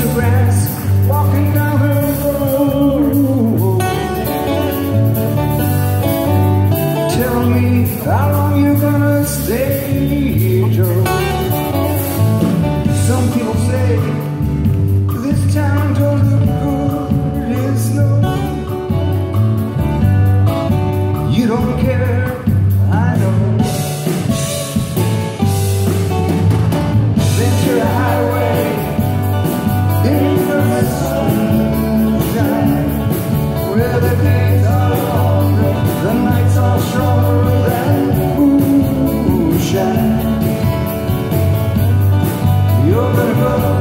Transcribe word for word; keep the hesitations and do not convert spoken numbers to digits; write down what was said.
of grass, walking down the road. Tell me, how long you gonna stay, Joe? Some people say this town don't look good in snow. You don't care, I know. Ventura Highway in the sunshine, where the days are longer, the nights are stronger than moonshine. You're gonna go